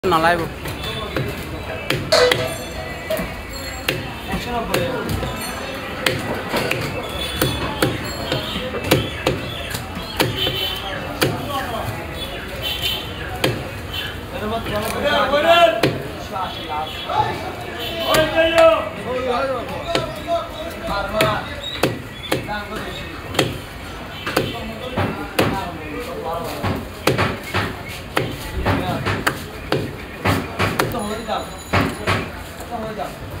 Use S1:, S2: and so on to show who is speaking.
S1: না live
S2: Hãy subscribe cho kênh Ghiền Mì Gõ để không bỏ lỡ